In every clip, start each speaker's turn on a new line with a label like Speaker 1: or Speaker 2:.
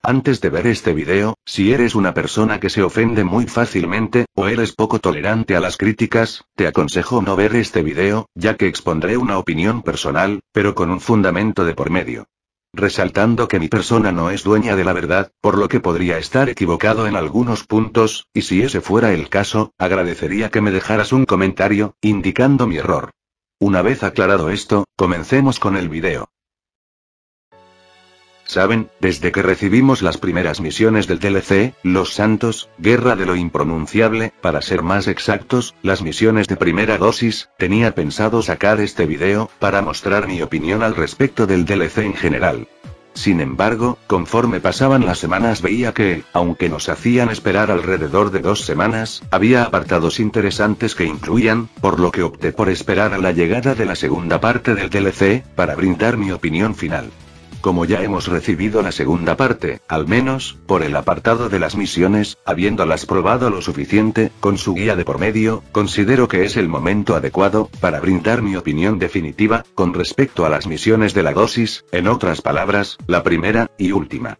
Speaker 1: Antes de ver este video, si eres una persona que se ofende muy fácilmente, o eres poco tolerante a las críticas, te aconsejo no ver este video, ya que expondré una opinión personal, pero con un fundamento de por medio. Resaltando que mi persona no es dueña de la verdad, por lo que podría estar equivocado en algunos puntos, y si ese fuera el caso, agradecería que me dejaras un comentario, indicando mi error. Una vez aclarado esto, comencemos con el video. Saben, desde que recibimos las primeras misiones del DLC, Los Santos, Guerra de lo Impronunciable, para ser más exactos, las misiones de primera dosis, tenía pensado sacar este video, para mostrar mi opinión al respecto del DLC en general. Sin embargo, conforme pasaban las semanas veía que, aunque nos hacían esperar alrededor de 2 semanas, había apartados interesantes que incluían, por lo que opté por esperar a la llegada de la segunda parte del DLC, para brindar mi opinión final. Como ya hemos recibido la segunda parte, al menos, por el apartado de las misiones, habiéndolas probado lo suficiente, con su guía de por medio, considero que es el momento adecuado, para brindar mi opinión definitiva, con respecto a las misiones de la dosis, en otras palabras, la primera, y última.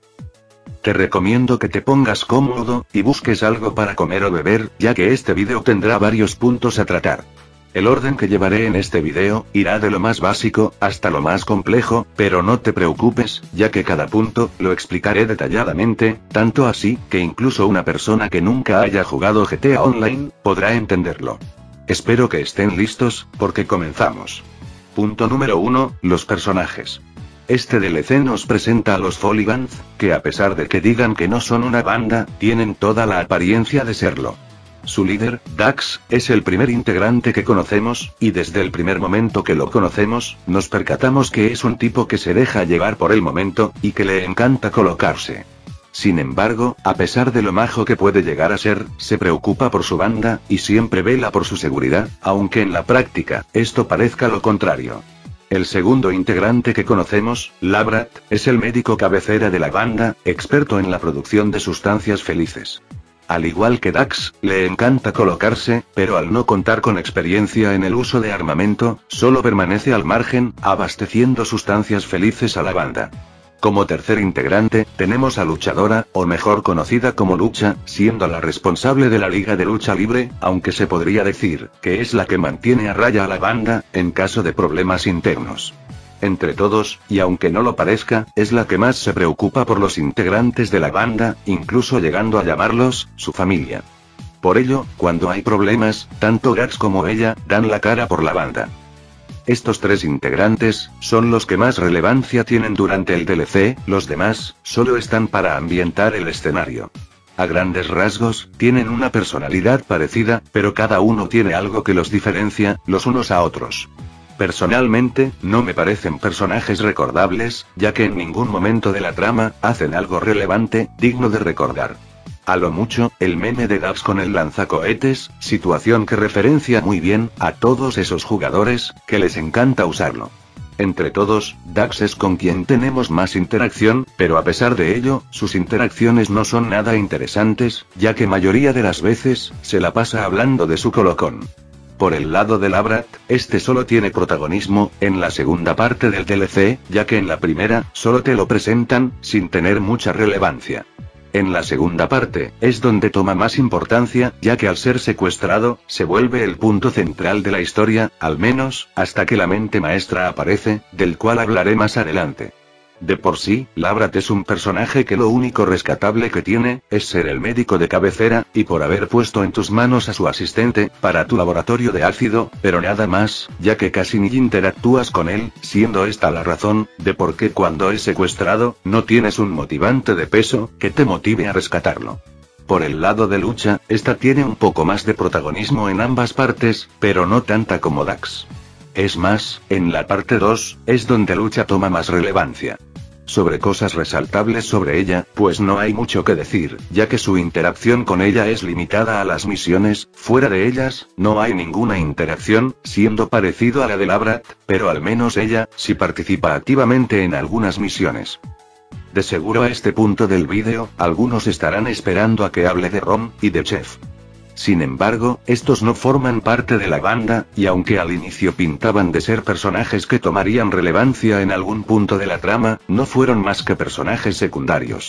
Speaker 1: Te recomiendo que te pongas cómodo, y busques algo para comer o beber, ya que este video tendrá varios puntos a tratar. El orden que llevaré en este video, irá de lo más básico, hasta lo más complejo, pero no te preocupes, ya que cada punto, lo explicaré detalladamente, tanto así, que incluso una persona que nunca haya jugado GTA Online, podrá entenderlo. Espero que estén listos, porque comenzamos. Punto número 1, los personajes. Este DLC nos presenta a los Polygons, que a pesar de que digan que no son una banda, tienen toda la apariencia de serlo. Su líder, Dax, es el primer integrante que conocemos, y desde el primer momento que lo conocemos, nos percatamos que es un tipo que se deja llevar por el momento, y que le encanta colocarse. Sin embargo, a pesar de lo majo que puede llegar a ser, se preocupa por su banda, y siempre vela por su seguridad, aunque en la práctica, esto parezca lo contrario. El segundo integrante que conocemos, Labrat, es el médico cabecera de la banda, experto en la producción de sustancias felices. Al igual que Dax, le encanta colocarse, pero al no contar con experiencia en el uso de armamento, solo permanece al margen, abasteciendo sustancias felices a la banda. Como tercer integrante, tenemos a Luchadora, o mejor conocida como Lucha, siendo la responsable de la Liga de Lucha Libre, aunque se podría decir, que es la que mantiene a raya a la banda, en caso de problemas internos. Entre todos, y aunque no lo parezca, es la que más se preocupa por los integrantes de la banda, incluso llegando a llamarlos, su familia. Por ello, cuando hay problemas, tanto Dax como ella, dan la cara por la banda. Estos 3 integrantes, son los que más relevancia tienen durante el DLC, los demás, solo están para ambientar el escenario. A grandes rasgos, tienen una personalidad parecida, pero cada uno tiene algo que los diferencia, los unos a otros. Personalmente, no me parecen personajes recordables, ya que en ningún momento de la trama, hacen algo relevante, digno de recordar. A lo mucho, el meme de Dax con el lanzacohetes, situación que referencia muy bien, a todos esos jugadores, que les encanta usarlo. Entre todos, Dax es con quien tenemos más interacción, pero a pesar de ello, sus interacciones no son nada interesantes, ya que mayoría de las veces, se la pasa hablando de su colocón. Por el lado de Labrat, este solo tiene protagonismo, en la segunda parte del DLC, ya que en la primera, solo te lo presentan, sin tener mucha relevancia. En la segunda parte, es donde toma más importancia, ya que al ser secuestrado, se vuelve el punto central de la historia, al menos, hasta que la mente maestra aparece, del cual hablaré más adelante. De por sí, Labrat es un personaje que lo único rescatable que tiene, es ser el médico de cabecera, y por haber puesto en tus manos a su asistente, para tu laboratorio de ácido, pero nada más, ya que casi ni interactúas con él, siendo esta la razón, de por qué cuando es secuestrado, no tienes un motivante de peso, que te motive a rescatarlo. Por el lado de Lucha, esta tiene un poco más de protagonismo en ambas partes, pero no tanta como Dax. Es más, en la parte 2, es donde Lucha toma más relevancia. Sobre cosas resaltables sobre ella, pues no hay mucho que decir, ya que su interacción con ella es limitada a las misiones, fuera de ellas, no hay ninguna interacción, siendo parecido a la de Labrat, pero al menos ella, sí participa activamente en algunas misiones. De seguro a este punto del vídeo, algunos estarán esperando a que hable de Rom, y de Chef. Sin embargo, estos no forman parte de la banda, y aunque al inicio pintaban de ser personajes que tomarían relevancia en algún punto de la trama, no fueron más que personajes secundarios.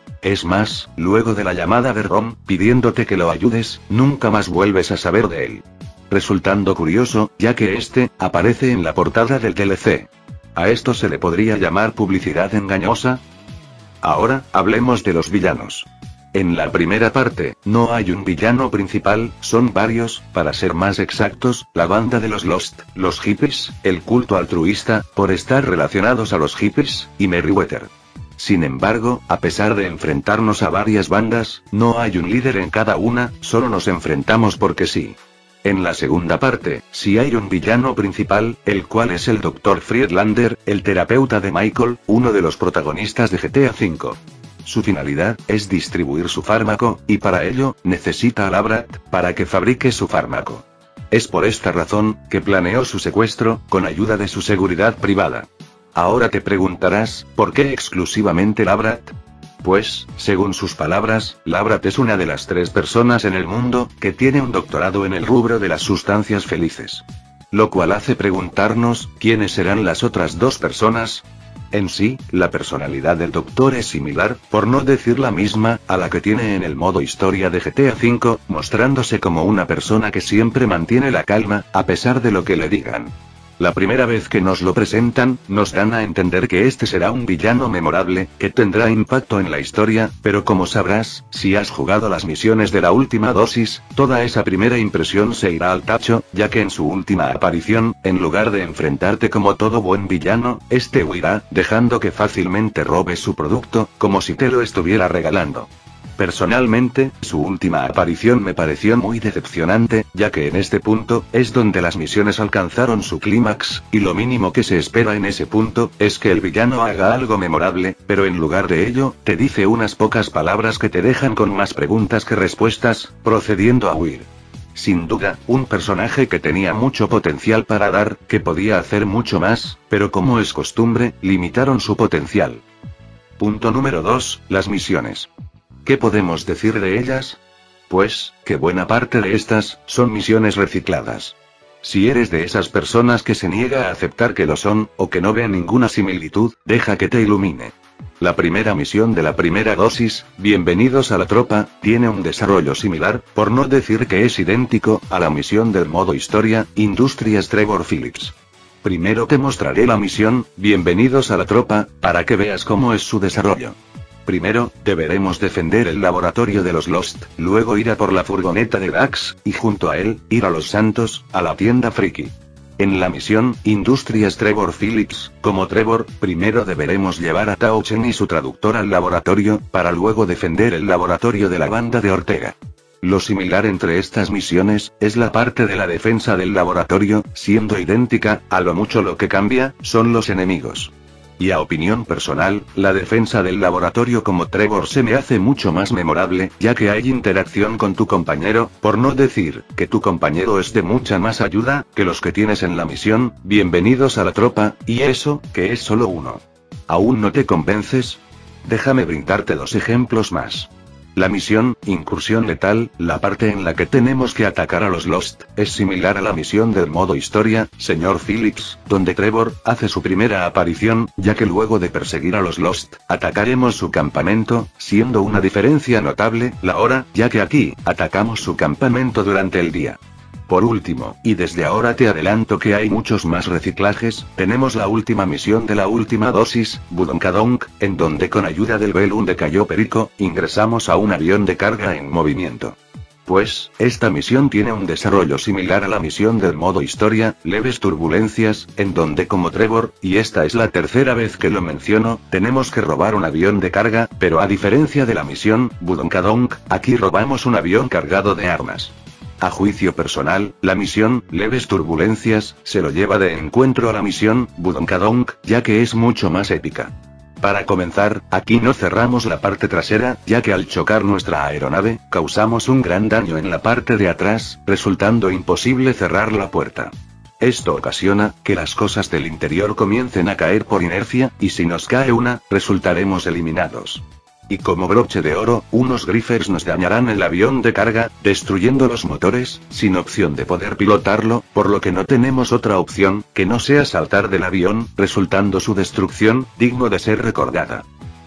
Speaker 1: Es más, luego de la llamada de Rom, pidiéndote que lo ayudes, nunca más vuelves a saber de él. Resultando curioso, ya que este aparece en la portada del DLC. ¿A esto se le podría llamar publicidad engañosa? Ahora, hablemos de los villanos. En la primera parte, no hay un villano principal, son varios, para ser más exactos, la banda de los Lost, los hippies, el culto altruista, por estar relacionados a los hippies, y Merryweather. Sin embargo, a pesar de enfrentarnos a varias bandas, no hay un líder en cada una, solo nos enfrentamos porque sí. En la segunda parte, sí hay un villano principal, el cual es el Dr. Friedlander, el terapeuta de Michael, uno de los protagonistas de GTA V. Su finalidad es distribuir su fármaco, y para ello, necesita a Labrat, para que fabrique su fármaco. Es por esta razón, que planeó su secuestro, con ayuda de su seguridad privada. Ahora te preguntarás, ¿por qué exclusivamente Labrat? Pues, según sus palabras, Labrat es una de las 3 personas en el mundo, que tiene un doctorado en el rubro de las sustancias felices. Lo cual hace preguntarnos, ¿quiénes serán las otras 2 personas? En sí, la personalidad del Doctor es similar, por no decir la misma, a la que tiene en el modo historia de GTA V, mostrándose como una persona que siempre mantiene la calma, a pesar de lo que le digan. La primera vez que nos lo presentan, nos dan a entender que este será un villano memorable, que tendrá impacto en la historia, pero como sabrás, si has jugado las misiones de la última dosis, toda esa primera impresión se irá al tacho, ya que en su última aparición, en lugar de enfrentarte como todo buen villano, este huirá, dejando que fácilmente robes su producto, como si te lo estuviera regalando. Personalmente, su última aparición me pareció muy decepcionante, ya que en este punto, es donde las misiones alcanzaron su clímax, y lo mínimo que se espera en ese punto, es que el villano haga algo memorable, pero en lugar de ello, te dice unas pocas palabras que te dejan con más preguntas que respuestas, procediendo a huir. Sin duda, un personaje que tenía mucho potencial para dar, que podía hacer mucho más, pero como es costumbre, limitaron su potencial. Punto número 2, las misiones. ¿Qué podemos decir de ellas? Pues, que buena parte de estas, son misiones recicladas. Si eres de esas personas que se niega a aceptar que lo son, o que no ve ninguna similitud, deja que te ilumine. La primera misión de la primera dosis, Bienvenidos a la tropa, tiene un desarrollo similar, por no decir que es idéntico, a la misión del modo historia, Industrias Trevor Phillips. Primero te mostraré la misión, Bienvenidos a la tropa, para que veas cómo es su desarrollo. Primero, deberemos defender el laboratorio de los Lost, luego ir a por la furgoneta de Dax, y junto a él, ir a Los Santos, a la tienda friki. En la misión, Industrias Trevor Phillips, como Trevor, primero deberemos llevar a Tao Chen y su traductor al laboratorio, para luego defender el laboratorio de la banda de Ortega. Lo similar entre estas misiones, es la parte de la defensa del laboratorio, siendo idéntica, a lo mucho lo que cambia, son los enemigos. Y a opinión personal, la defensa del laboratorio como Trevor se me hace mucho más memorable, ya que hay interacción con tu compañero, por no decir, que tu compañero es de mucha más ayuda, que los que tienes en la misión, Bienvenidos a la tropa, y eso, que es solo uno. ¿Aún no te convences? Déjame brindarte 2 ejemplos más. La misión, Incursión Letal, la parte en la que tenemos que atacar a los Lost, es similar a la misión del modo historia, Señor Phillips, donde Trevor hace su primera aparición, ya que luego de perseguir a los Lost, atacaremos su campamento, siendo una diferencia notable, la hora, ya que aquí, atacamos su campamento durante el día. Por último, y desde ahora te adelanto que hay muchos más reciclajes, tenemos la última misión de la última dosis, Budonkadonk, en donde con ayuda del Belun de Cayo Perico, ingresamos a un avión de carga en movimiento. Pues, esta misión tiene un desarrollo similar a la misión del modo historia, Leves Turbulencias, en donde como Trevor, y esta es la tercera vez que lo menciono, tenemos que robar un avión de carga, pero a diferencia de la misión, Budonkadonk, aquí robamos un avión cargado de armas. A juicio personal, la misión, Leves Turbulencias, se lo lleva de encuentro a la misión, Budonkadonk, ya que es mucho más épica. Para comenzar, aquí no cerramos la parte trasera, ya que al chocar nuestra aeronave, causamos un gran daño en la parte de atrás, resultando imposible cerrar la puerta. Esto ocasiona, que las cosas del interior comiencen a caer por inercia, y si nos cae una, resultaremos eliminados. Y como broche de oro, unos Griffers nos dañarán el avión de carga, destruyendo los motores, sin opción de poder pilotarlo, por lo que no tenemos otra opción, que no sea saltar del avión, resultando su destrucción, digno de ser recordada.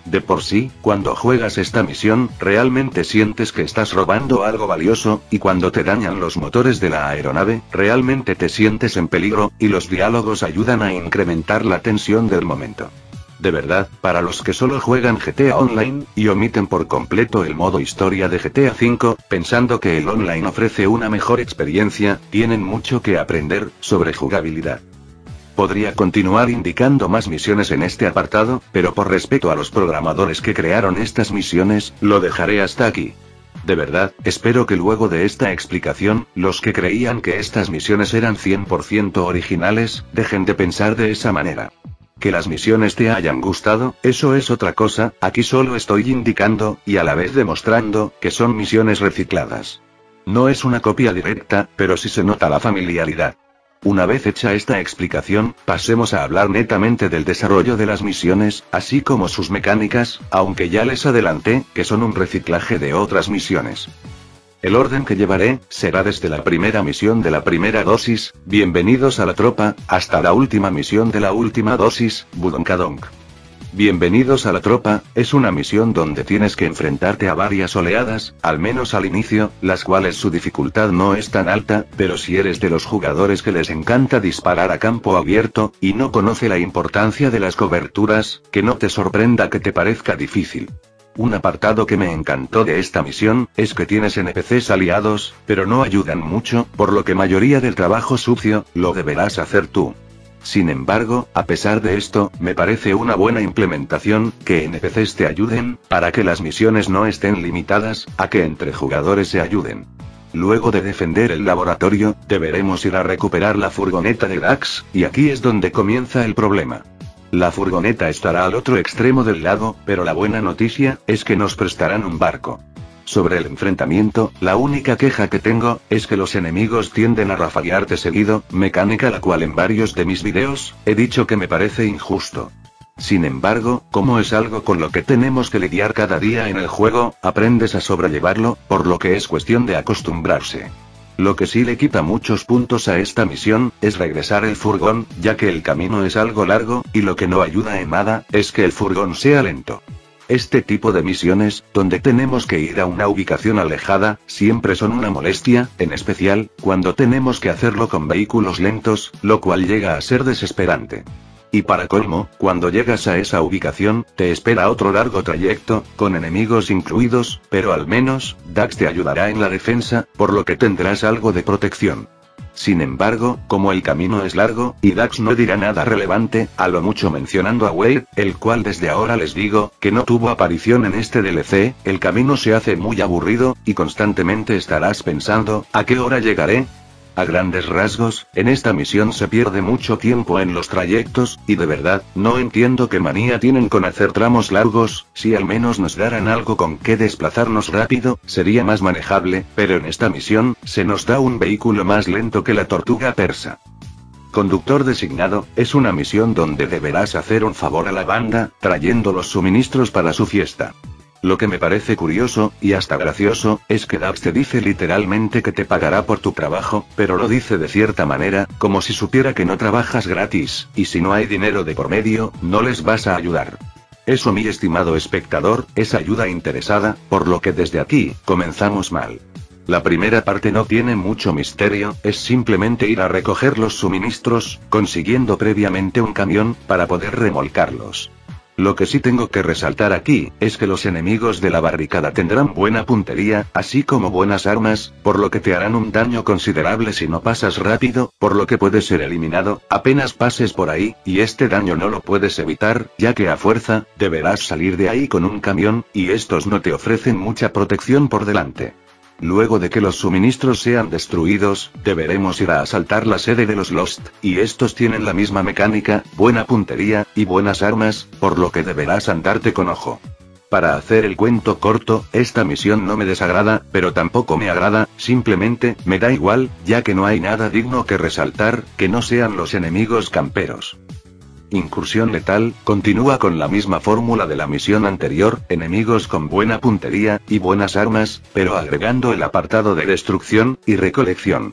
Speaker 1: De por sí, cuando juegas esta misión, realmente sientes que estás robando algo valioso, y cuando te dañan los motores de la aeronave, realmente te sientes en peligro, y los diálogos ayudan a incrementar la tensión del momento. De verdad, para los que solo juegan GTA Online, y omiten por completo el modo historia de GTA V, pensando que el online ofrece una mejor experiencia, tienen mucho que aprender sobre jugabilidad. Podría continuar indicando más misiones en este apartado, pero por respeto a los programadores que crearon estas misiones, lo dejaré hasta aquí. De verdad, espero que luego de esta explicación, los que creían que estas misiones eran 100% originales, dejen de pensar de esa manera. Que las misiones te hayan gustado, eso es otra cosa, aquí solo estoy indicando, y a la vez demostrando, que son misiones recicladas. No es una copia directa, pero sí se nota la familiaridad. Una vez hecha esta explicación, pasemos a hablar netamente del desarrollo de las misiones, así como sus mecánicas, aunque ya les adelanté, que son un reciclaje de otras misiones. El orden que llevaré, será desde la primera misión de la primera dosis, bienvenidos a la tropa, hasta la última misión de la última dosis, Budonkadonk. Bienvenidos a la tropa, es una misión donde tienes que enfrentarte a varias oleadas, al menos al inicio, las cuales su dificultad no es tan alta, pero si eres de los jugadores que les encanta disparar a campo abierto, y no conoce la importancia de las coberturas, que no te sorprenda que te parezca difícil. Un apartado que me encantó de esta misión, es que tienes NPCs aliados, pero no ayudan mucho, por lo que mayoría del trabajo sucio, lo deberás hacer tú. Sin embargo, a pesar de esto, me parece una buena implementación, que NPCs te ayuden, para que las misiones no estén limitadas, a que entre jugadores se ayuden. Luego de defender el laboratorio, deberemos ir a recuperar la furgoneta de Dax, y aquí es donde comienza el problema. La furgoneta estará al otro extremo del lago, pero la buena noticia, es que nos prestarán un barco. Sobre el enfrentamiento, la única queja que tengo, es que los enemigos tienden a rafaguearte seguido, mecánica la cual en varios de mis videos, he dicho que me parece injusto. Sin embargo, como es algo con lo que tenemos que lidiar cada día en el juego, aprendes a sobrellevarlo, por lo que es cuestión de acostumbrarse. Lo que sí le quita muchos puntos a esta misión, es regresar el furgón, ya que el camino es algo largo, y lo que no ayuda en nada, es que el furgón sea lento. Este tipo de misiones, donde tenemos que ir a una ubicación alejada, siempre son una molestia, en especial, cuando tenemos que hacerlo con vehículos lentos, lo cual llega a ser desesperante. Y para colmo, cuando llegas a esa ubicación, te espera otro largo trayecto, con enemigos incluidos, pero al menos, Dax te ayudará en la defensa, por lo que tendrás algo de protección. Sin embargo, como el camino es largo, y Dax no dirá nada relevante, a lo mucho mencionando a Wade, el cual desde ahora les digo, que no tuvo aparición en este DLC, el camino se hace muy aburrido, y constantemente estarás pensando, ¿a qué hora llegaré? A grandes rasgos, en esta misión se pierde mucho tiempo en los trayectos, y de verdad, no entiendo qué manía tienen con hacer tramos largos, si al menos nos daran algo con que desplazarnos rápido, sería más manejable, pero en esta misión, se nos da un vehículo más lento que la tortuga persa. Conductor designado, es una misión donde deberás hacer un favor a la banda, trayendo los suministros para su fiesta. Lo que me parece curioso, y hasta gracioso, es que Dax te dice literalmente que te pagará por tu trabajo, pero lo dice de cierta manera, como si supiera que no trabajas gratis, y si no hay dinero de por medio, no les vas a ayudar. Eso, mi estimado espectador, es ayuda interesada, por lo que desde aquí, comenzamos mal. La primera parte no tiene mucho misterio, es simplemente ir a recoger los suministros, consiguiendo previamente un camión, para poder remolcarlos. Lo que sí tengo que resaltar aquí, es que los enemigos de la barricada tendrán buena puntería, así como buenas armas, por lo que te harán un daño considerable si no pasas rápido, por lo que puedes ser eliminado, apenas pases por ahí, y este daño no lo puedes evitar, ya que a fuerza, deberás salir de ahí con un camión, y estos no te ofrecen mucha protección por delante. Luego de que los suministros sean destruidos, deberemos ir a asaltar la sede de los Lost, y estos tienen la misma mecánica, buena puntería, y buenas armas, por lo que deberás andarte con ojo. Para hacer el cuento corto, esta misión no me desagrada, pero tampoco me agrada, simplemente, me da igual, ya que no hay nada digno que resaltar, que no sean los enemigos camperos. Incursión letal, continúa con la misma fórmula de la misión anterior, enemigos con buena puntería, y buenas armas, pero agregando el apartado de destrucción, y recolección.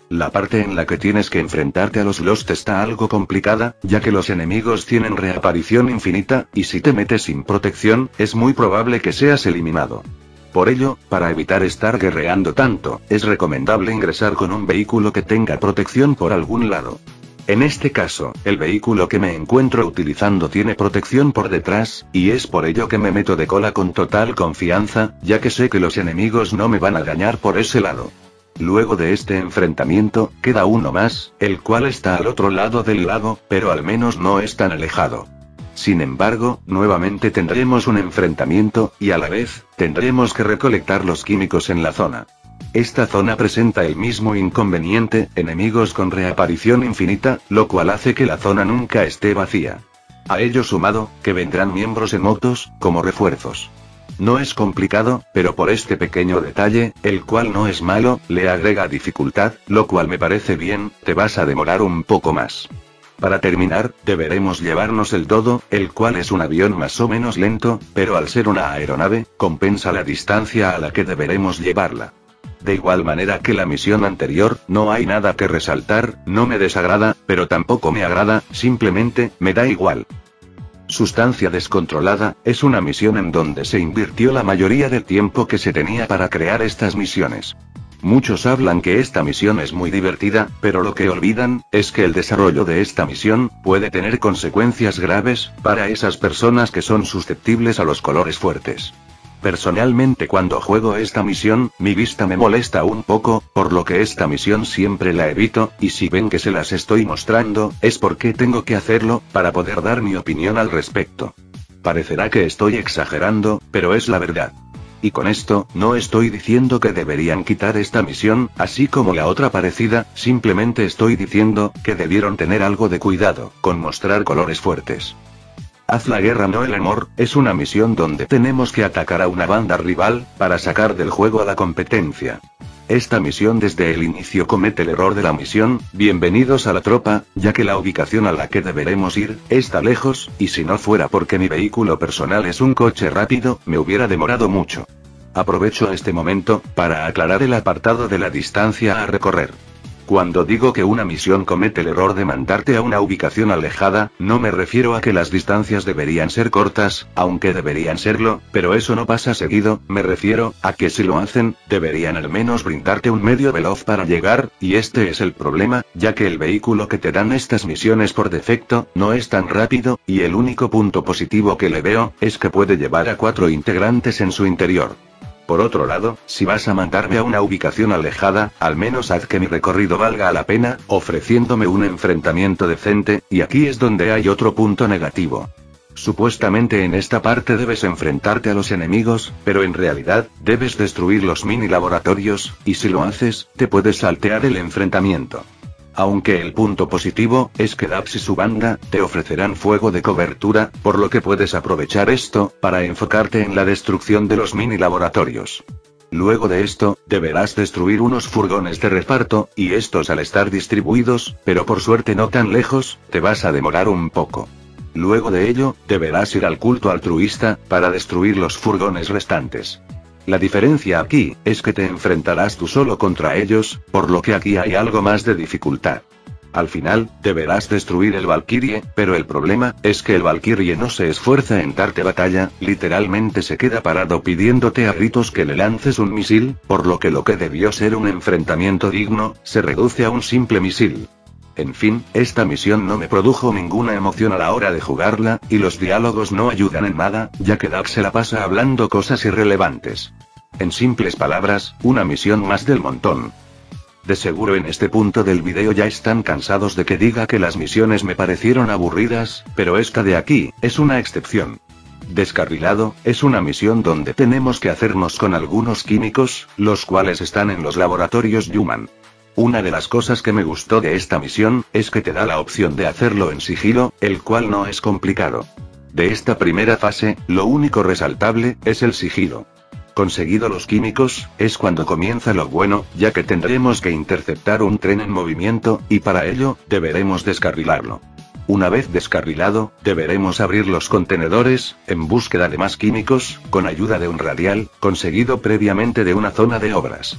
Speaker 1: La parte en la que tienes que enfrentarte a los Lost está algo complicada, ya que los enemigos tienen reaparición infinita, y si te metes sin protección, es muy probable que seas eliminado. Por ello, para evitar estar guerreando tanto, es recomendable ingresar con un vehículo que tenga protección por algún lado. En este caso, el vehículo que me encuentro utilizando tiene protección por detrás, y es por ello que me meto de cola con total confianza, ya que sé que los enemigos no me van a dañar por ese lado. Luego de este enfrentamiento, queda uno más, el cual está al otro lado del lago, pero al menos no es tan alejado. Sin embargo, nuevamente tendremos un enfrentamiento, y a la vez, tendremos que recolectar los químicos en la zona. Esta zona presenta el mismo inconveniente, enemigos con reaparición infinita, lo cual hace que la zona nunca esté vacía. A ello sumado, que vendrán miembros en motos, como refuerzos. No es complicado, pero por este pequeño detalle, el cual no es malo, le agrega dificultad, lo cual me parece bien, te vas a demorar un poco más. Para terminar, deberemos llevarnos el Dodo, el cual es un avión más o menos lento, pero al ser una aeronave, compensa la distancia a la que deberemos llevarla. De igual manera que la misión anterior, no hay nada que resaltar, no me desagrada, pero tampoco me agrada, simplemente, me da igual. Sustancia descontrolada, es una misión en donde se invirtió la mayoría del tiempo que se tenía para crear estas misiones. Muchos hablan que esta misión es muy divertida, pero lo que olvidan, es que el desarrollo de esta misión, puede tener consecuencias graves, para esas personas que son susceptibles a los colores fuertes. Personalmente cuando juego esta misión, mi vista me molesta un poco, por lo que esta misión siempre la evito, y si ven que se las estoy mostrando, es porque tengo que hacerlo, para poder dar mi opinión al respecto. Parecerá que estoy exagerando, pero es la verdad. Y con esto, no estoy diciendo que deberían quitar esta misión, así como la otra parecida, simplemente estoy diciendo, que debieron tener algo de cuidado, con mostrar colores fuertes. Haz la guerra no el amor, es una misión donde tenemos que atacar a una banda rival, para sacar del juego a la competencia. Esta misión desde el inicio comete el error de la misión, bienvenidos a la tropa, ya que la ubicación a la que deberemos ir, está lejos, y si no fuera porque mi vehículo personal es un coche rápido, me hubiera demorado mucho. Aprovecho este momento, para aclarar el apartado de la distancia a recorrer. Cuando digo que una misión comete el error de mandarte a una ubicación alejada, no me refiero a que las distancias deberían ser cortas, aunque deberían serlo, pero eso no pasa seguido, me refiero a que si lo hacen, deberían al menos brindarte un medio veloz para llegar, y este es el problema, ya que el vehículo que te dan estas misiones por defecto, no es tan rápido, y el único punto positivo que le veo, es que puede llevar a 4 integrantes en su interior. Por otro lado, si vas a mandarme a una ubicación alejada, al menos haz que mi recorrido valga la pena, ofreciéndome un enfrentamiento decente, y aquí es donde hay otro punto negativo. Supuestamente en esta parte debes enfrentarte a los enemigos, pero en realidad, debes destruir los mini laboratorios, y si lo haces, te puedes saltear el enfrentamiento. Aunque el punto positivo, es que Daps y su banda, te ofrecerán fuego de cobertura, por lo que puedes aprovechar esto, para enfocarte en la destrucción de los mini laboratorios. Luego de esto, deberás destruir unos furgones de reparto, y estos al estar distribuidos, pero por suerte no tan lejos, te vas a demorar un poco. Luego de ello, deberás ir al culto altruista, para destruir los furgones restantes. La diferencia aquí, es que te enfrentarás tú solo contra ellos, por lo que aquí hay algo más de dificultad. Al final, deberás destruir el Valkyrie, pero el problema, es que el Valkyrie no se esfuerza en darte batalla, literalmente se queda parado pidiéndote a gritos que le lances un misil, por lo que debió ser un enfrentamiento digno, se reduce a un simple misil. En fin, esta misión no me produjo ninguna emoción a la hora de jugarla, y los diálogos no ayudan en nada, ya que Dax se la pasa hablando cosas irrelevantes. En simples palabras, una misión más del montón. De seguro en este punto del video ya están cansados de que diga que las misiones me parecieron aburridas, pero esta de aquí, es una excepción. Descarrilado, es una misión donde tenemos que hacernos con algunos químicos, los cuales están en los laboratorios Human. Una de las cosas que me gustó de esta misión, es que te da la opción de hacerlo en sigilo, el cual no es complicado. De esta primera fase, lo único resaltable, es el sigilo. Conseguido los químicos, es cuando comienza lo bueno, ya que tendremos que interceptar un tren en movimiento, y para ello, deberemos descarrilarlo. Una vez descarrilado, deberemos abrir los contenedores, en búsqueda de más químicos, con ayuda de un radial, conseguido previamente de una zona de obras.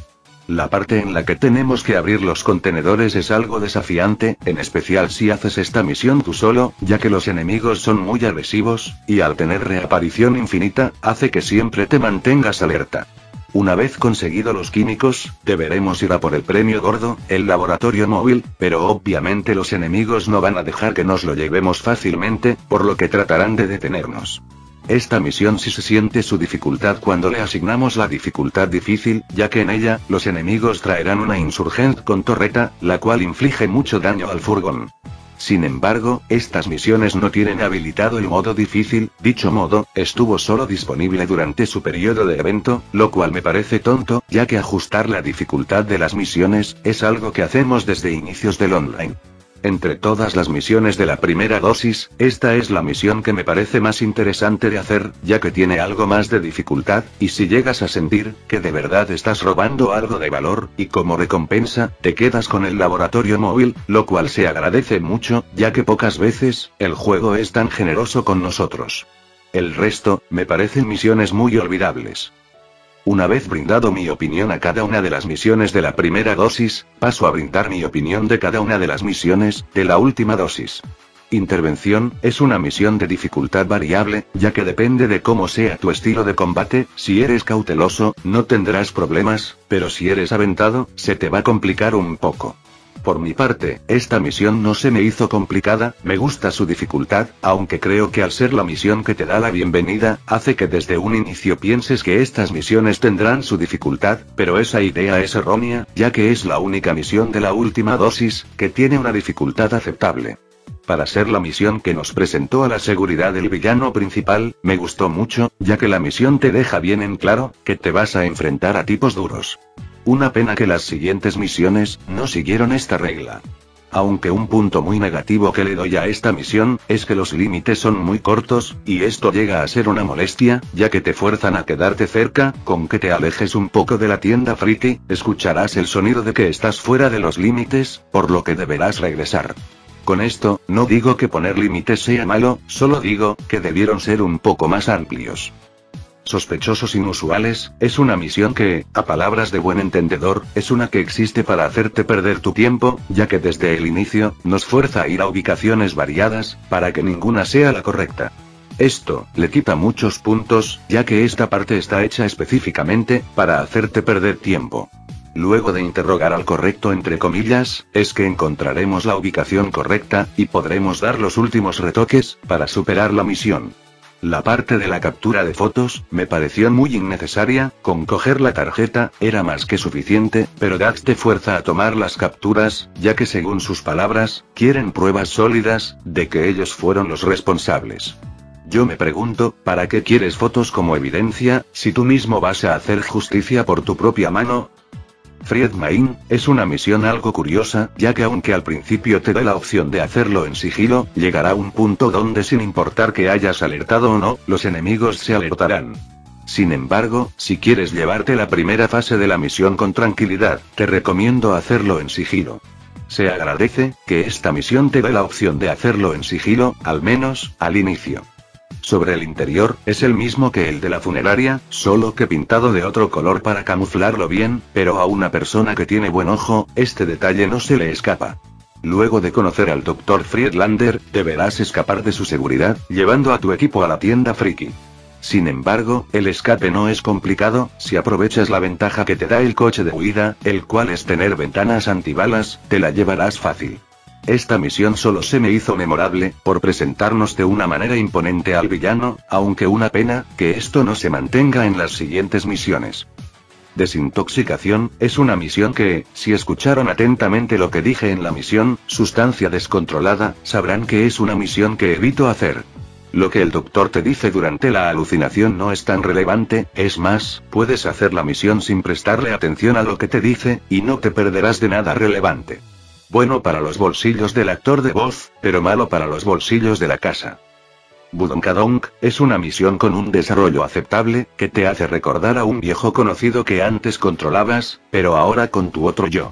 Speaker 1: La parte en la que tenemos que abrir los contenedores es algo desafiante, en especial si haces esta misión tú solo, ya que los enemigos son muy agresivos, y al tener reaparición infinita, hace que siempre te mantengas alerta. Una vez conseguido los químicos, deberemos ir a por el premio gordo, el laboratorio móvil, pero obviamente los enemigos no van a dejar que nos lo llevemos fácilmente, por lo que tratarán de detenernos. Esta misión sí se siente su dificultad cuando le asignamos la dificultad difícil, ya que en ella, los enemigos traerán una insurgente con torreta, la cual inflige mucho daño al furgón. Sin embargo, estas misiones no tienen habilitado el modo difícil, dicho modo, estuvo solo disponible durante su periodo de evento, lo cual me parece tonto, ya que ajustar la dificultad de las misiones, es algo que hacemos desde inicios del online. Entre todas las misiones de la primera dosis, esta es la misión que me parece más interesante de hacer, ya que tiene algo más de dificultad, y si llegas a sentir que de verdad estás robando algo de valor, y como recompensa, te quedas con el laboratorio móvil, lo cual se agradece mucho, ya que pocas veces, el juego es tan generoso con nosotros. El resto, me parecen misiones muy olvidables. Una vez brindado mi opinión a cada una de las misiones de la primera dosis, paso a brindar mi opinión de cada una de las misiones de la última dosis. Intervención, es una misión de dificultad variable, ya que depende de cómo sea tu estilo de combate. Si eres cauteloso, no tendrás problemas, pero si eres aventado, se te va a complicar un poco. Por mi parte, esta misión no se me hizo complicada, me gusta su dificultad, aunque creo que al ser la misión que te da la bienvenida, hace que desde un inicio pienses que estas misiones tendrán su dificultad, pero esa idea es errónea, ya que es la única misión de la última dosis, que tiene una dificultad aceptable. Para ser la misión que nos presentó a la seguridad del villano principal, me gustó mucho, ya que la misión te deja bien en claro, que te vas a enfrentar a tipos duros. Una pena que las siguientes misiones, no siguieron esta regla. Aunque un punto muy negativo que le doy a esta misión, es que los límites son muy cortos, y esto llega a ser una molestia, ya que te fuerzan a quedarte cerca. Con que te alejes un poco de la tienda friki, escucharás el sonido de que estás fuera de los límites, por lo que deberás regresar. Con esto, no digo que poner límites sea malo, solo digo, que debieron ser un poco más amplios. Sospechosos inusuales, es una misión que, a palabras de buen entendedor, es una que existe para hacerte perder tu tiempo, ya que desde el inicio, nos fuerza a ir a ubicaciones variadas, para que ninguna sea la correcta. Esto, le quita muchos puntos, ya que esta parte está hecha específicamente, para hacerte perder tiempo. Luego de interrogar al correcto entre comillas, es que encontraremos la ubicación correcta, y podremos dar los últimos retoques, para superar la misión. La parte de la captura de fotos, me pareció muy innecesaria, con coger la tarjeta, era más que suficiente, pero Dax te fuerza a tomar las capturas, ya que según sus palabras, quieren pruebas sólidas, de que ellos fueron los responsables. Yo me pregunto, ¿para qué quieres fotos como evidencia, si tú mismo vas a hacer justicia por tu propia mano? Fried Main, es una misión algo curiosa, ya que aunque al principio te dé la opción de hacerlo en sigilo, llegará un punto donde sin importar que hayas alertado o no, los enemigos se alertarán. Sin embargo, si quieres llevarte la primera fase de la misión con tranquilidad, te recomiendo hacerlo en sigilo. Se agradece, que esta misión te dé la opción de hacerlo en sigilo, al menos, al inicio. Sobre el interior, es el mismo que el de la funeraria, solo que pintado de otro color para camuflarlo bien, pero a una persona que tiene buen ojo, este detalle no se le escapa. Luego de conocer al Dr. Friedlander, deberás escapar de su seguridad, llevando a tu equipo a la tienda friki. Sin embargo, el escape no es complicado, si aprovechas la ventaja que te da el coche de huida, el cual es tener ventanas antibalas, te la llevarás fácil. Esta misión solo se me hizo memorable, por presentarnos de una manera imponente al villano, aunque una pena, que esto no se mantenga en las siguientes misiones. Desintoxicación, es una misión que, si escucharon atentamente lo que dije en la misión, sustancia descontrolada, sabrán que es una misión que evito hacer. Lo que el doctor te dice durante la alucinación no es tan relevante, es más, puedes hacer la misión sin prestarle atención a lo que te dice, y no te perderás de nada relevante. Bueno para los bolsillos del actor de voz, pero malo para los bolsillos de la casa. Budonkadonk, es una misión con un desarrollo aceptable, que te hace recordar a un viejo conocido que antes controlabas, pero ahora con tu otro yo.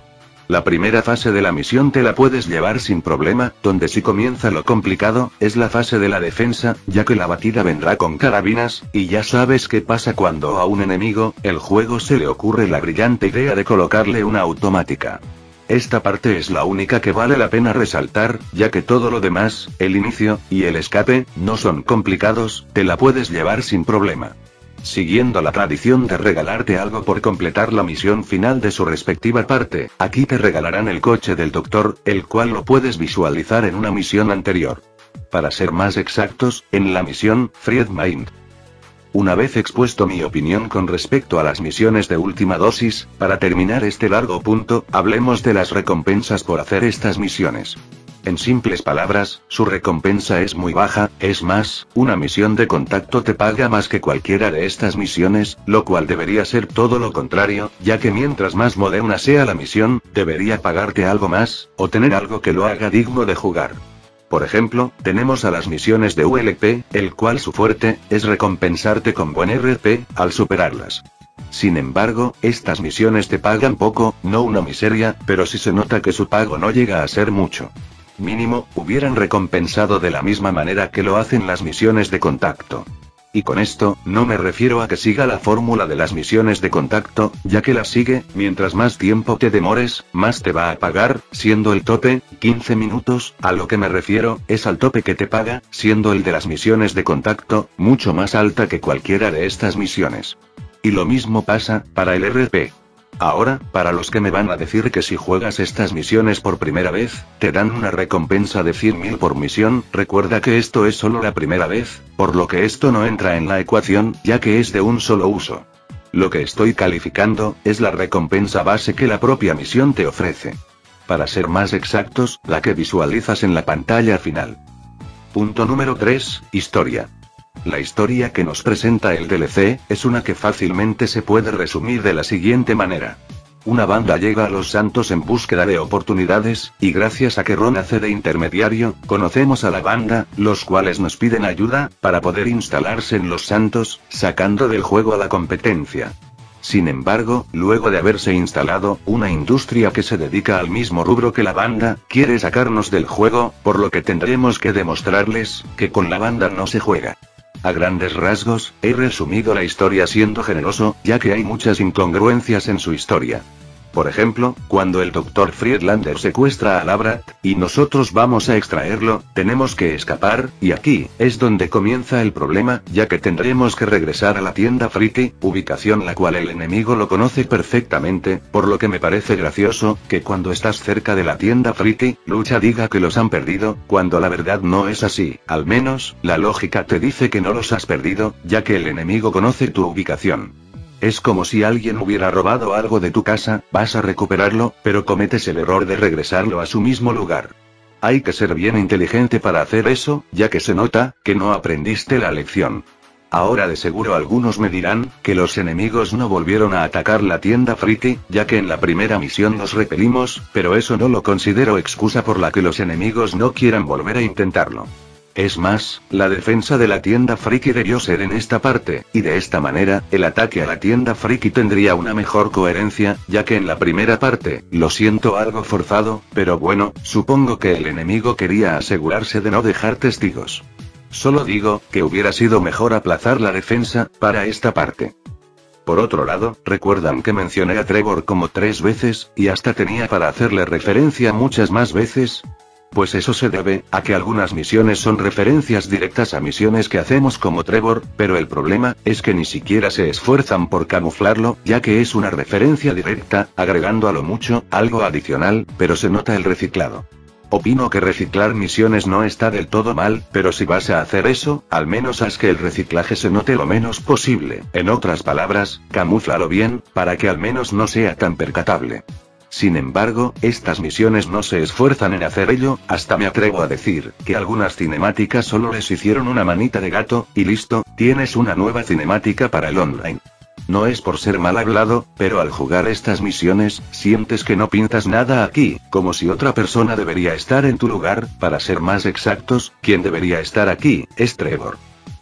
Speaker 1: La primera fase de la misión te la puedes llevar sin problema, donde si comienza lo complicado, es la fase de la defensa, ya que la batida vendrá con carabinas, y ya sabes qué pasa cuando a un enemigo, el juego se le ocurre la brillante idea de colocarle una automática. Esta parte es la única que vale la pena resaltar, ya que todo lo demás, el inicio, y el escape, no son complicados, te la puedes llevar sin problema. Siguiendo la tradición de regalarte algo por completar la misión final de su respectiva parte, aquí te regalarán el coche del doctor, el cual lo puedes visualizar en una misión anterior. Para ser más exactos, en la misión, Friedmind. Una vez expuesto mi opinión con respecto a las misiones de última dosis, para terminar este largo punto, hablemos de las recompensas por hacer estas misiones. En simples palabras, su recompensa es muy baja, es más, una misión de contacto te paga más que cualquiera de estas misiones, lo cual debería ser todo lo contrario, ya que mientras más moderna sea la misión, debería pagarte algo más, o tener algo que lo haga digno de jugar. Por ejemplo, tenemos a las misiones de ULP, el cual su fuerte, es recompensarte con buen RP, al superarlas. Sin embargo, estas misiones te pagan poco, no una miseria, pero sí se nota que su pago no llega a ser mucho. Mínimo, hubieran recompensado de la misma manera que lo hacen las misiones de contacto. Y con esto, no me refiero a que siga la fórmula de las misiones de contacto, ya que las sigue, mientras más tiempo te demores, más te va a pagar, siendo el tope, 15 minutos, a lo que me refiero, es al tope que te paga, siendo el de las misiones de contacto, mucho más alta que cualquiera de estas misiones. Y lo mismo pasa, para el RP. Ahora, para los que me van a decir que si juegas estas misiones por primera vez, te dan una recompensa de 100.000 por misión, recuerda que esto es solo la primera vez, por lo que esto no entra en la ecuación, ya que es de un solo uso. Lo que estoy calificando, es la recompensa base que la propia misión te ofrece. Para ser más exactos, la que visualizas en la pantalla final. Punto número 3, historia. La historia que nos presenta el DLC, es una que fácilmente se puede resumir de la siguiente manera. Una banda llega a Los Santos en búsqueda de oportunidades, y gracias a que Ron hace de intermediario, conocemos a la banda, los cuales nos piden ayuda, para poder instalarse en Los Santos, sacando del juego a la competencia. Sin embargo, luego de haberse instalado, una industria que se dedica al mismo rubro que la banda, quiere sacarnos del juego, por lo que tendremos que demostrarles, que con la banda no se juega. A grandes rasgos, he resumido la historia siendo generoso, ya que hay muchas incongruencias en su historia. Por ejemplo, cuando el Dr. Friedlander secuestra a Labrat, y nosotros vamos a extraerlo, tenemos que escapar, y aquí, es donde comienza el problema, ya que tendremos que regresar a la tienda Friki, ubicación la cual el enemigo lo conoce perfectamente, por lo que me parece gracioso, que cuando estás cerca de la tienda Friki, Lucha diga que los han perdido, cuando la verdad no es así, al menos, la lógica te dice que no los has perdido, ya que el enemigo conoce tu ubicación. Es como si alguien hubiera robado algo de tu casa, vas a recuperarlo, pero cometes el error de regresarlo a su mismo lugar. Hay que ser bien inteligente para hacer eso, ya que se nota, que no aprendiste la lección. Ahora de seguro algunos me dirán, que los enemigos no volvieron a atacar la tienda Friki, ya que en la primera misión los repelimos, pero eso no lo considero excusa por la que los enemigos no quieran volver a intentarlo. Es más, la defensa de la tienda Friki debió ser en esta parte, y de esta manera, el ataque a la tienda Friki tendría una mejor coherencia, ya que en la primera parte, lo siento algo forzado, pero bueno, supongo que el enemigo quería asegurarse de no dejar testigos. Solo digo, que hubiera sido mejor aplazar la defensa, para esta parte. Por otro lado, ¿recuerdan que mencioné a Trevor como 3 veces, y hasta tenía para hacerle referencia muchas más veces? Pues eso se debe, a que algunas misiones son referencias directas a misiones que hacemos como Trevor, pero el problema, es que ni siquiera se esfuerzan por camuflarlo, ya que es una referencia directa, agregando a lo mucho, algo adicional, pero se nota el reciclado. Opino que reciclar misiones no está del todo mal, pero si vas a hacer eso, al menos haz que el reciclaje se note lo menos posible, en otras palabras, camúflalo bien, para que al menos no sea tan percatable. Sin embargo, estas misiones no se esfuerzan en hacer ello, hasta me atrevo a decir, que algunas cinemáticas solo les hicieron una manita de gato, y listo, tienes una nueva cinemática para el online. No es por ser mal hablado, pero al jugar estas misiones, sientes que no pintas nada aquí, como si otra persona debería estar en tu lugar, para ser más exactos, quien debería estar aquí, es Trevor.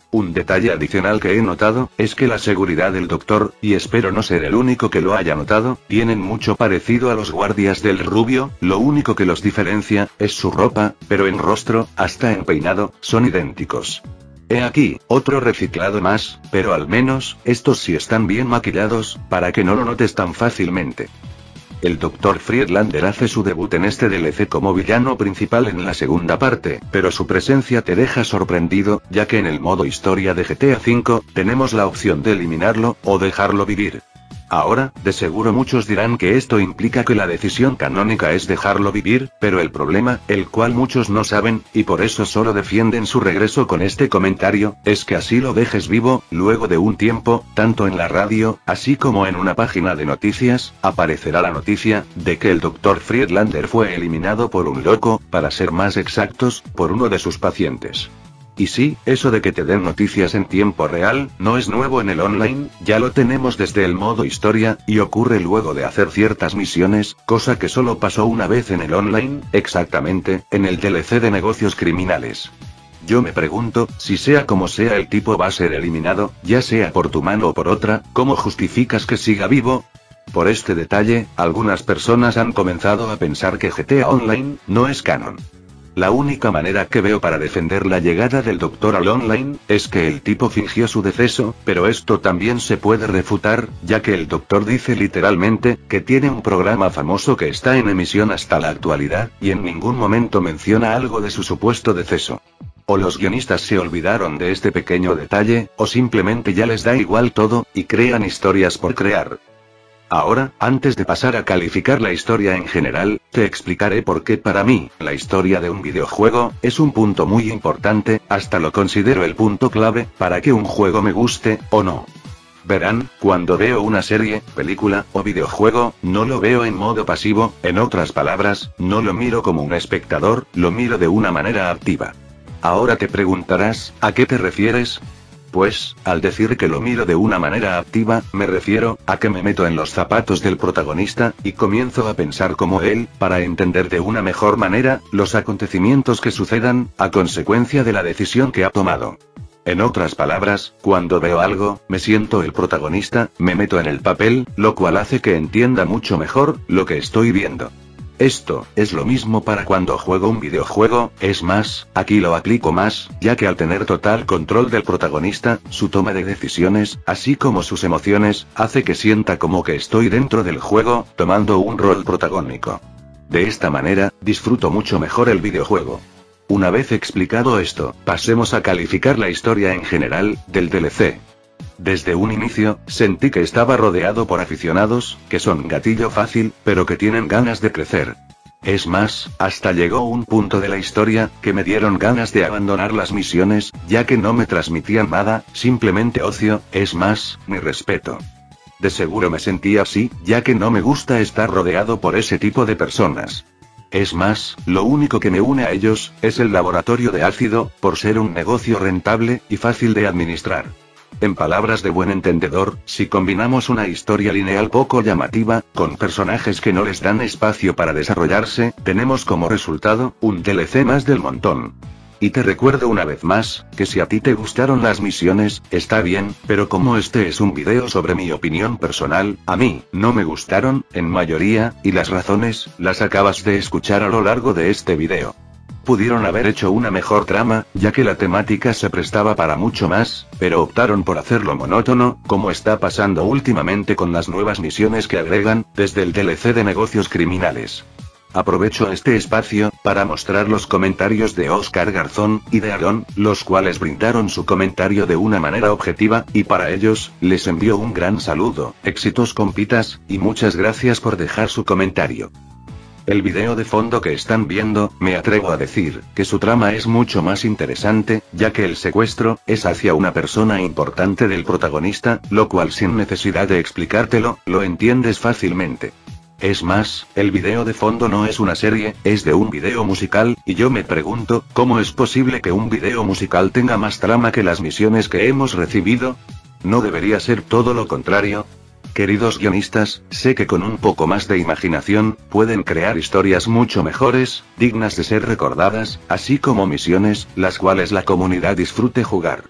Speaker 1: Un detalle adicional que he notado, es que la seguridad del doctor, y espero no ser el único que lo haya notado, tienen mucho parecido a los guardias del Rubio, lo único que los diferencia, es su ropa, pero en rostro, hasta en peinado, son idénticos. He aquí, otro reciclado más, pero al menos, estos sí están bien maquillados, para que no lo notes tan fácilmente. El Dr. Friedlander hace su debut en este DLC como villano principal en la segunda parte, pero su presencia te deja sorprendido, ya que en el modo historia de GTA V, tenemos la opción de eliminarlo, o dejarlo vivir. Ahora, de seguro muchos dirán que esto implica que la decisión canónica es dejarlo vivir, pero el problema, el cual muchos no saben, y por eso solo defienden su regreso con este comentario, es que así lo dejes vivo, luego de un tiempo, tanto en la radio, así como en una página de noticias, aparecerá la noticia, de que el Dr. Friedlander fue eliminado por un loco, para ser más exactos, por uno de sus pacientes. Y sí, eso de que te den noticias en tiempo real, no es nuevo en el online, ya lo tenemos desde el modo historia, y ocurre luego de hacer ciertas misiones, cosa que solo pasó una vez en el online, exactamente, en el DLC de negocios criminales. Yo me pregunto, si sea como sea el tipo va a ser eliminado, ya sea por tu mano o por otra, ¿cómo justificas que siga vivo? Por este detalle, algunas personas han comenzado a pensar que GTA Online no es canon. La única manera que veo para defender la llegada del Doctor al online, es que el tipo fingió su deceso, pero esto también se puede refutar, ya que el Doctor dice literalmente, que tiene un programa famoso que está en emisión hasta la actualidad, y en ningún momento menciona algo de su supuesto deceso. O los guionistas se olvidaron de este pequeño detalle, o simplemente ya les da igual todo, y crean historias por crear. Ahora, antes de pasar a calificar la historia en general, te explicaré por qué para mí, la historia de un videojuego, es un punto muy importante, hasta lo considero el punto clave, para que un juego me guste, o no. Verán, cuando veo una serie, película, o videojuego, no lo veo en modo pasivo, en otras palabras, no lo miro como un espectador, lo miro de una manera activa. Ahora te preguntarás, ¿a qué te refieres? Pues, al decir que lo miro de una manera activa, me refiero a que me meto en los zapatos del protagonista, y comienzo a pensar como él, para entender de una mejor manera, los acontecimientos que sucedan, a consecuencia de la decisión que ha tomado. En otras palabras, cuando veo algo, me siento el protagonista, me meto en el papel, lo cual hace que entienda mucho mejor, lo que estoy viendo. Esto, es lo mismo para cuando juego un videojuego, es más, aquí lo aplico más, ya que al tener total control del protagonista, su toma de decisiones, así como sus emociones, hace que sienta como que estoy dentro del juego, tomando un rol protagónico. De esta manera, disfruto mucho mejor el videojuego. Una vez explicado esto, pasemos a calificar la historia en general, del DLC. Desde un inicio, sentí que estaba rodeado por aficionados, que son gatillo fácil, pero que tienen ganas de crecer. Es más, hasta llegó un punto de la historia, que me dieron ganas de abandonar las misiones, ya que no me transmitían nada, simplemente ocio, es más, ni respeto. De seguro me sentí así, ya que no me gusta estar rodeado por ese tipo de personas. Es más, lo único que me une a ellos, es el laboratorio de ácido, por ser un negocio rentable, y fácil de administrar. En palabras de buen entendedor, si combinamos una historia lineal poco llamativa, con personajes que no les dan espacio para desarrollarse, tenemos como resultado, un DLC más del montón. Y te recuerdo una vez más, que si a ti te gustaron las misiones, está bien, pero como este es un video sobre mi opinión personal, a mí, no me gustaron, en mayoría, y las razones, las acabas de escuchar a lo largo de este video. Pudieron haber hecho una mejor trama, ya que la temática se prestaba para mucho más, pero optaron por hacerlo monótono, como está pasando últimamente con las nuevas misiones que agregan, desde el DLC de negocios criminales. Aprovecho este espacio, para mostrar los comentarios de Oscar Garzón, y de Aaron, los cuales brindaron su comentario de una manera objetiva, y para ellos, les envío un gran saludo, éxitos compitas, y muchas gracias por dejar su comentario. El video de fondo que están viendo, me atrevo a decir, que su trama es mucho más interesante, ya que el secuestro, es hacia una persona importante del protagonista, lo cual sin necesidad de explicártelo, lo entiendes fácilmente. Es más, el video de fondo no es una serie, es de un video musical, y yo me pregunto, ¿cómo es posible que un video musical tenga más trama que las misiones que hemos recibido? ¿No debería ser todo lo contrario? Queridos guionistas, sé que con un poco más de imaginación, pueden crear historias mucho mejores, dignas de ser recordadas, así como misiones, las cuales la comunidad disfrute jugar.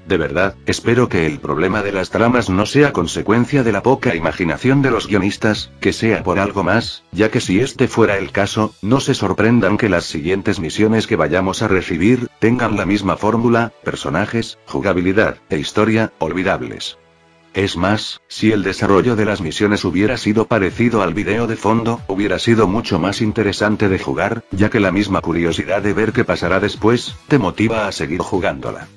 Speaker 1: De verdad, espero que el problema de las tramas no sea consecuencia de la poca imaginación de los guionistas, que sea por algo más, ya que si este fuera el caso, no se sorprendan que las siguientes misiones que vayamos a recibir, tengan la misma fórmula, personajes, jugabilidad, e historia, olvidables. Es más, si el desarrollo de las misiones hubiera sido parecido al video de fondo, hubiera sido mucho más interesante de jugar, ya que la misma curiosidad de ver qué pasará después, te motiva a seguir jugándola.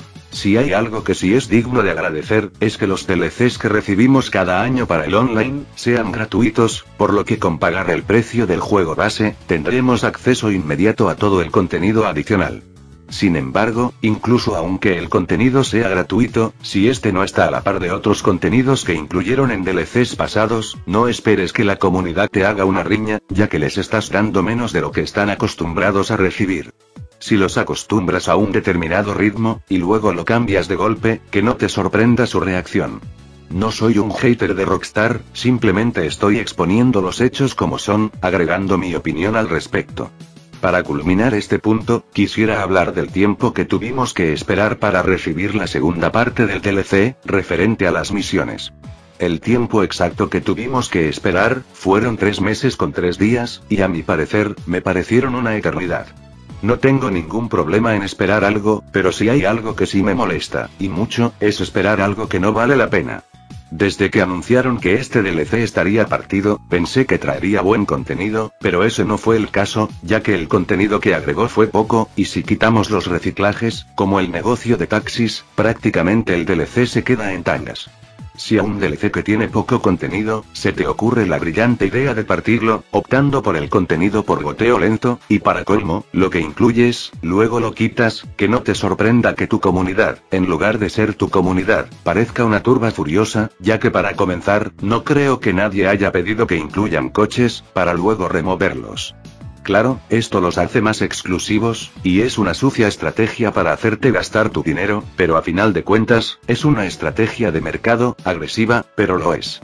Speaker 1: Si hay algo que sí es digno de agradecer, es que los DLCs que recibimos cada año para el online, sean gratuitos, por lo que con pagar el precio del juego base, tendremos acceso inmediato a todo el contenido adicional. Sin embargo, incluso aunque el contenido sea gratuito, si este no está a la par de otros contenidos que incluyeron en DLCs pasados, no esperes que la comunidad te haga una riña, ya que les estás dando menos de lo que están acostumbrados a recibir. Si los acostumbras a un determinado ritmo, y luego lo cambias de golpe, que no te sorprenda su reacción. No soy un hater de Rockstar, simplemente estoy exponiendo los hechos como son, agregando mi opinión al respecto. Para culminar este punto, quisiera hablar del tiempo que tuvimos que esperar para recibir la segunda parte del DLC, referente a las misiones. El tiempo exacto que tuvimos que esperar, fueron 3 meses con 3 días, y a mi parecer, me parecieron una eternidad. No tengo ningún problema en esperar algo, pero si hay algo que sí me molesta, y mucho, es esperar algo que no vale la pena. Desde que anunciaron que este DLC estaría partido, pensé que traería buen contenido, pero ese no fue el caso, ya que el contenido que agregó fue poco, y si quitamos los reciclajes, como el negocio de taxis, prácticamente el DLC se queda en tangas. Si a un DLC que tiene poco contenido, se te ocurre la brillante idea de partirlo, optando por el contenido por goteo lento, y para colmo, lo que incluyes, luego lo quitas, que no te sorprenda que tu comunidad, en lugar de ser tu comunidad, parezca una turba furiosa, ya que para comenzar, no creo que nadie haya pedido que incluyan coches, para luego removerlos. Claro, esto los hace más exclusivos, y es una sucia estrategia para hacerte gastar tu dinero, pero a final de cuentas, es una estrategia de mercado, agresiva, pero lo es.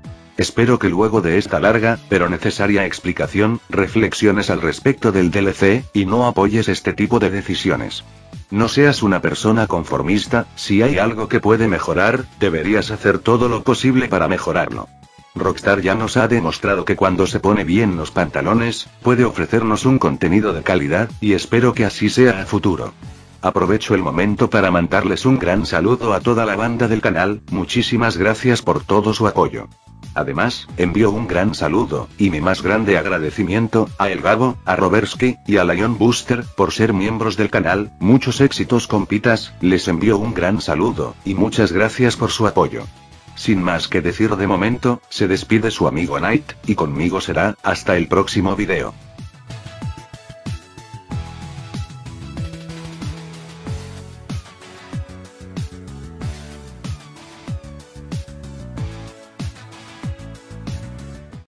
Speaker 1: Espero que luego de esta larga, pero necesaria explicación, reflexiones al respecto del DLC, y no apoyes este tipo de decisiones. No seas una persona conformista, si hay algo que puede mejorar, deberías hacer todo lo posible para mejorarlo. Rockstar ya nos ha demostrado que cuando se pone bien los pantalones, puede ofrecernos un contenido de calidad, y espero que así sea a futuro. Aprovecho el momento para mandarles un gran saludo a toda la banda del canal, muchísimas gracias por todo su apoyo. Además, envío un gran saludo, y mi más grande agradecimiento, a El Gabo, a Robersky, y a Lion Booster, por ser miembros del canal, muchos éxitos compitas, les envío un gran saludo, y muchas gracias por su apoyo. Sin más que decir de momento, se despide su amigo Knight, y conmigo será, hasta el próximo video.